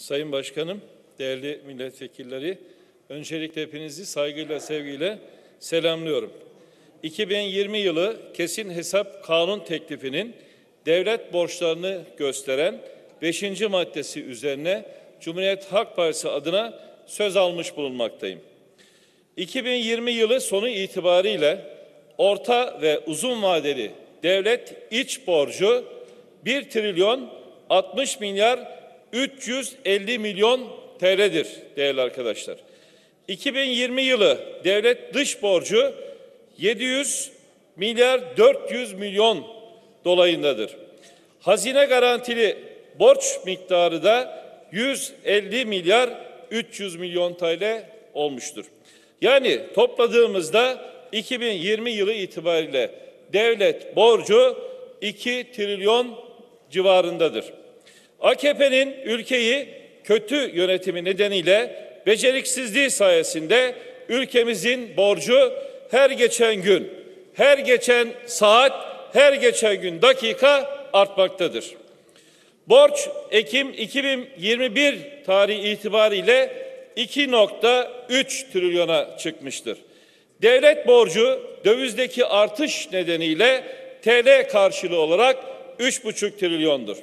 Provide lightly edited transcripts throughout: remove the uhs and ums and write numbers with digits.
Sayın Başkanım, değerli milletvekilleri, öncelikle hepinizi saygıyla, sevgiyle selamlıyorum. 2020 yılı kesin hesap kanun teklifinin devlet borçlarını gösteren 5. maddesi üzerine Cumhuriyet Halk Partisi adına söz almış bulunmaktayım. 2020 yılı sonu itibariyle orta ve uzun vadeli devlet iç borcu 1 trilyon 60 milyar 350 milyon TL'dir değerli arkadaşlar. 2020 yılı devlet dış borcu 700 milyar 400 milyon dolayındadır. Hazine garantili borç miktarı da 150 milyar 300 milyon TL olmuştur. Yani topladığımızda 2020 yılı itibariyle devlet borcu 2 trilyon civarındadır. AKP'nin ülkeyi kötü yönetimi nedeniyle beceriksizliği sayesinde ülkemizin borcu her geçen gün, her geçen saat, her geçen gün dakika artmaktadır. Borç Ekim 2021 tarihi itibariyle 2,3 trilyona çıkmıştır. Devlet borcu dövizdeki artış nedeniyle TL karşılığı olarak 3,5 trilyondur.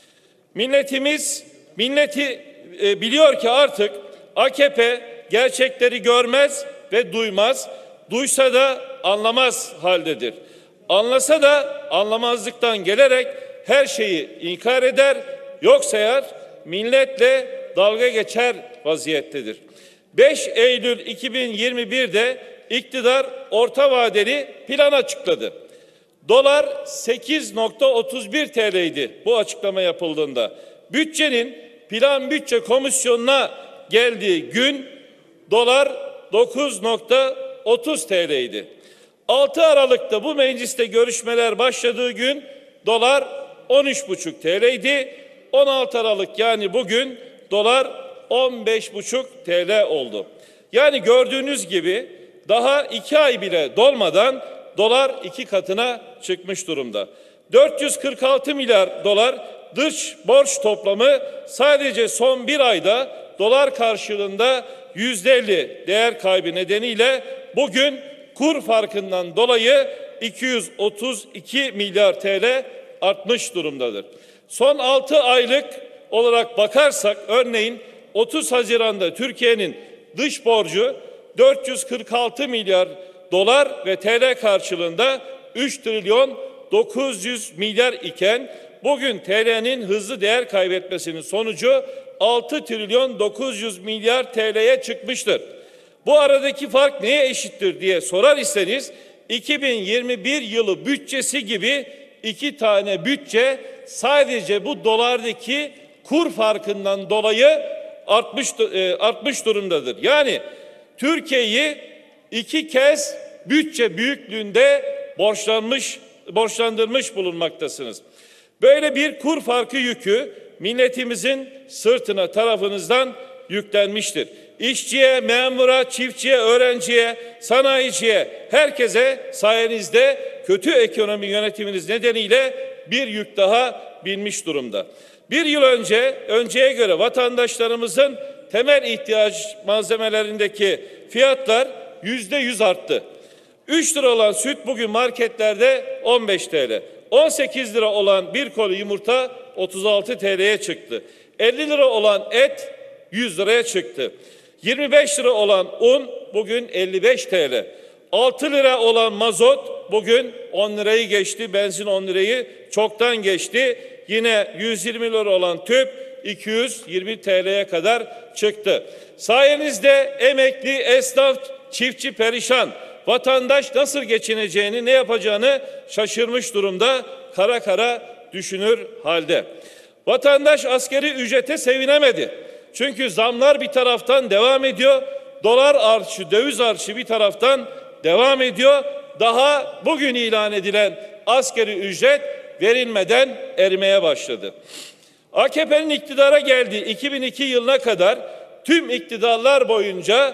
Milleti biliyor ki artık AKP gerçekleri görmez ve duymaz, duysa da anlamaz haldedir. Anlasa da anlamazlıktan gelerek her şeyi inkar eder, yok sayar, milletle dalga geçer vaziyettedir. 5 Eylül 2021'de iktidar orta vadeli plan açıkladı. Dolar 8,31 TL'ydi bu açıklama yapıldığında. Bütçenin Plan Bütçe Komisyonu'na geldiği gün dolar 9,30 TL'ydi. 6 Aralık'ta bu mecliste görüşmeler başladığı gün dolar 13,5 TL'ydi. 16 Aralık yani bugün dolar 15,5 TL oldu. Yani gördüğünüz gibi daha 2 ay bile dolmadan dolar 2 katına çıkmış durumda. 446 milyar dolar dış borç toplamı sadece son bir ayda dolar karşılığında %50 değer kaybı nedeniyle bugün kur farkından dolayı 232 milyar TL artmış durumdadır. Son 6 aylık olarak bakarsak örneğin 30 Haziran'da Türkiye'nin dış borcu 446 milyar dolar ve TL karşılığında 3 trilyon 900 milyar iken bugün TL'nin hızlı değer kaybetmesinin sonucu 6 trilyon 900 milyar TL'ye çıkmıştır. Bu aradaki fark neye eşittir diye sorar iseniz 2021 yılı bütçesi gibi 2 tane bütçe sadece bu dolardaki kur farkından dolayı artmış durumdadır. Yani Türkiye'yi 2 kez bütçe büyüklüğünde borçlandırmış bulunmaktasınız. Böyle bir kur farkı yükü milletimizin sırtına tarafınızdan yüklenmiştir. İşçiye, memura, çiftçiye, öğrenciye, sanayiciye, herkese sayenizde kötü ekonomi yönetiminiz nedeniyle bir yük daha binmiş durumda. Bir yıl önceye göre vatandaşlarımızın temel ihtiyaç malzemelerindeki fiyatlar %100 arttı. 3 lira olan süt bugün marketlerde 15 TL. 18 lira olan bir koli yumurta 36 TL'ye çıktı. 50 lira olan et 100 liraya çıktı. 25 lira olan un bugün 55 TL. 6 lira olan mazot bugün 10 lirayı geçti. Benzin 10 lirayı çoktan geçti. Yine 120 lira olan tüp 220 TL'ye kadar çıktı. Sayenizde emekli, esnaf, çiftçi perişan. Vatandaş nasıl geçineceğini, ne yapacağını şaşırmış durumda, kara kara düşünür halde. Vatandaş asgari ücrete sevinemedi. Çünkü zamlar bir taraftan devam ediyor. Dolar artışı, döviz artışı bir taraftan devam ediyor. Daha bugün ilan edilen asgari ücret verilmeden erimeye başladı. AKP'nin iktidara geldiği 2002 yılına kadar tüm iktidarlar boyunca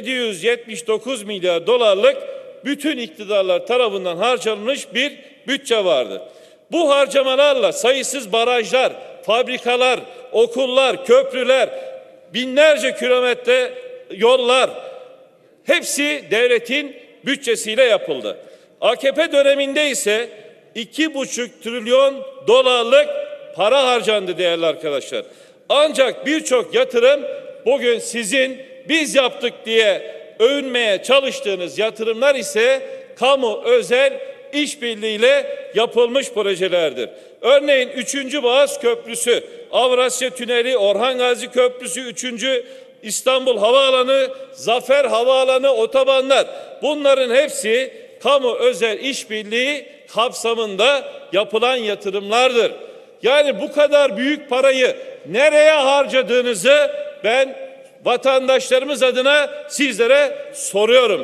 779 milyar dolarlık bütün iktidarlar tarafından harcanmış bir bütçe vardı. Bu harcamalarla sayısız barajlar, fabrikalar, okullar, köprüler, binlerce kilometre yollar hepsi devletin bütçesiyle yapıldı. AKP döneminde ise 2,5 trilyon dolarlık para harcandı değerli arkadaşlar. Ancak birçok yatırım bugün sizin biz yaptık diye övünmeye çalıştığınız yatırımlar ise kamu özel işbirliğiyle yapılmış projelerdir. Örneğin 3. Boğaz Köprüsü, Avrasya Tüneli, Orhan Gazi Köprüsü, 3. İstanbul Havaalanı, Zafer Havaalanı, otobanlar, bunların hepsi kamu özel işbirliği kapsamında yapılan yatırımlardır. Yani bu kadar büyük parayı nereye harcadığınızı ben vatandaşlarımız adına sizlere soruyorum.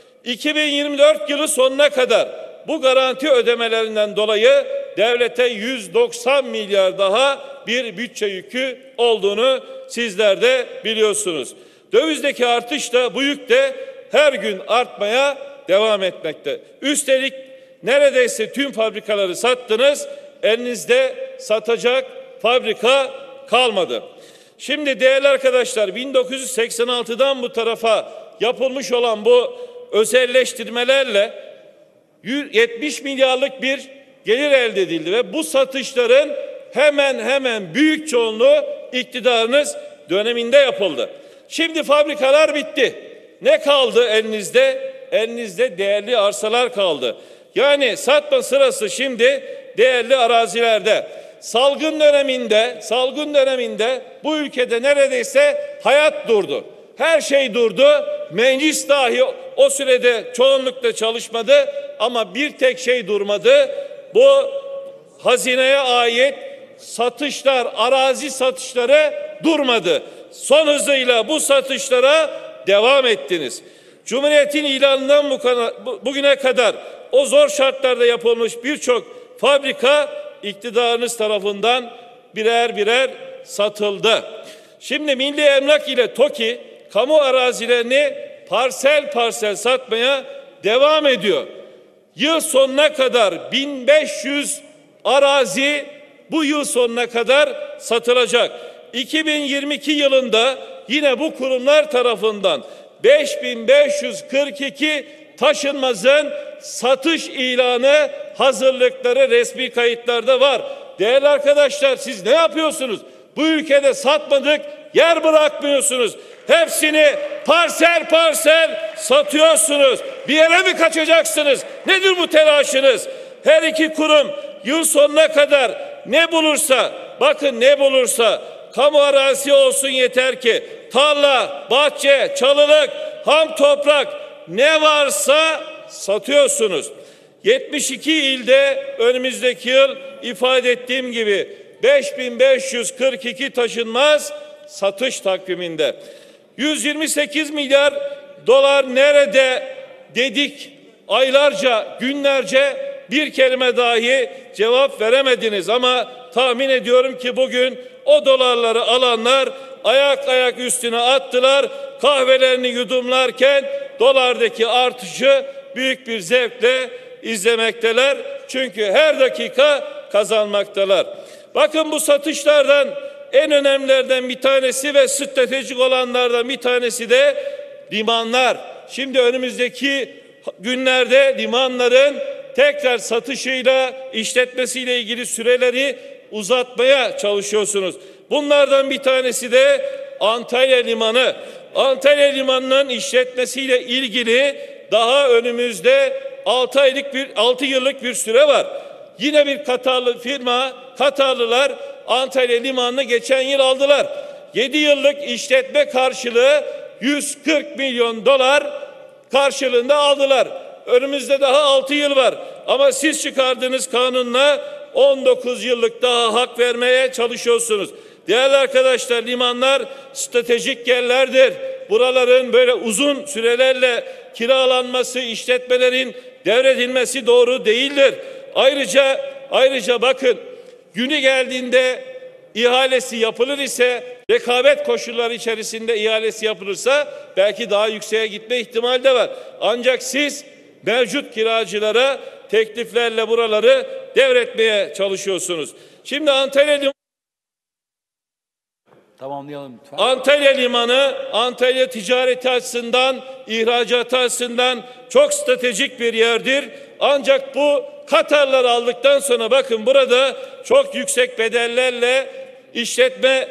2024 yılı sonuna kadar bu garanti ödemelerinden dolayı devlete 190 milyar daha bir bütçe yükü olduğunu sizler de biliyorsunuz. Dövizdeki artış da bu yük de her gün artmaya devam etmekte. Üstelik neredeyse tüm fabrikaları sattınız, elinizde satacak fabrika kalmadı. Şimdi değerli arkadaşlar, 1986'dan bu tarafa yapılmış olan bu özelleştirmelerle 70 milyarlık bir gelir elde edildi ve bu satışların hemen büyük çoğunluğu iktidarınız döneminde yapıldı. Şimdi fabrikalar bitti. Ne kaldı elinizde? Elinizde değerli arsalar kaldı. Yani satma sırası şimdi değerli arazilerde. Salgın döneminde bu ülkede neredeyse hayat durdu. Her şey durdu. Meclis dahi o sürede çoğunlukla çalışmadı ama bir tek şey durmadı. Bu hazineye ait satışlar, arazi satışları durmadı. Son hızıyla bu satışlara devam ettiniz. Cumhuriyetin ilanından bugüne kadar o zor şartlarda yapılmış birçok fabrika iktidarınız tarafından birer satıldı. Şimdi Milli Emlak ile TOKİ kamu arazilerini parsel satmaya devam ediyor. Yıl sonuna kadar 1500 arazi bu yıl sonuna kadar satılacak. 2022 yılında yine bu kurumlar tarafından 5542 taşınmazın satış ilanı hazırlıkları resmi kayıtlarda var. Değerli arkadaşlar, siz ne yapıyorsunuz? Bu ülkede satmadık yer bırakmıyorsunuz. Hepsini parsel satıyorsunuz. Bir yere mi kaçacaksınız? Nedir bu telaşınız? Her iki kurum yıl sonuna kadar ne bulursa, bakın ne bulursa, kamu arazisi olsun yeter ki, tarla, bahçe, çalılık, ham toprak ne varsa satıyorsunuz. 72 ilde önümüzdeki yıl ifade ettiğim gibi 5542 taşınmaz satış takviminde. 128 milyar dolar nerede dedik, aylarca, günlerce bir kelime dahi cevap veremediniz ama tahmin ediyorum ki bugün o dolarları alanlar ayak üstüne attılar. Kahvelerini yudumlarken dolardaki artışı büyük bir zevkle izlemekteler. Çünkü her dakika kazanmaktalar. Bakın bu satışlardan en önemlilerden bir tanesi ve stratejik olanlardan bir tanesi de limanlar. Şimdi önümüzdeki günlerde limanların tekrar satışıyla, işletmesiyle ilgili süreleri uzatmaya çalışıyorsunuz. Bunlardan bir tanesi de Antalya Limanı. Antalya Limanı'nın işletmesiyle ilgili daha önümüzde 6 yıllık bir süre var. Yine bir Katarlı firma, Katarlılar Antalya Limanı'nı geçen yıl aldılar. 7 yıllık işletme karşılığı 140 milyon dolar karşılığında aldılar. Önümüzde daha 6 yıl var. Ama siz çıkardığınız kanunla 19 yıllık daha hak vermeye çalışıyorsunuz. Değerli arkadaşlar, limanlar stratejik yerlerdir. Buraların böyle uzun sürelerle kiralanması, işletmelerin devredilmesi doğru değildir. Ayrıca bakın, günü geldiğinde ihalesi yapılır ise, rekabet koşulları içerisinde ihalesi yapılırsa belki daha yükseğe gitme ihtimali de var. Ancak siz mevcut kiracılara tekliflerle buraları devretmeye çalışıyorsunuz. Şimdi Antalya Tamamlayalım lütfen. Antalya Limanı, Antalya ticareti açısından, ihracatı açısından çok stratejik bir yerdir. Ancak bu Katarlar aldıktan sonra bakın burada çok yüksek bedellerle işletme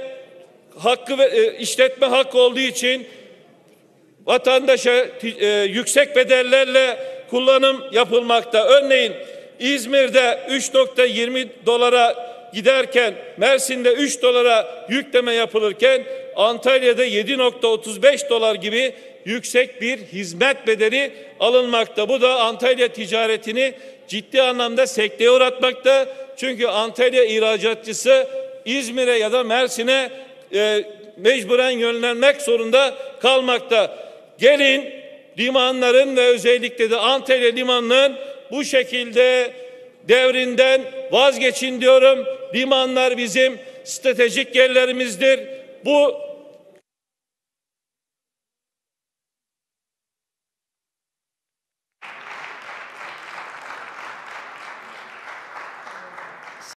hakkı olduğu için vatandaşa yüksek bedellerle kullanım yapılmakta. Örneğin İzmir'de 3.20 dolara giderken, Mersin'de 3 dolara yükleme yapılırken Antalya'da 7.35 dolar gibi yüksek bir hizmet bedeli alınmakta. Bu da Antalya ticaretini ciddi anlamda sekteye uğratmakta. Çünkü Antalya ihracatçısı İzmir'e ya da Mersin'e mecburen yönlenmek zorunda kalmakta. Gelin limanların ve özellikle de Antalya Limanı'nın bu şekilde devrinden vazgeçin diyorum. Limanlar bizim stratejik yerlerimizdir. Bu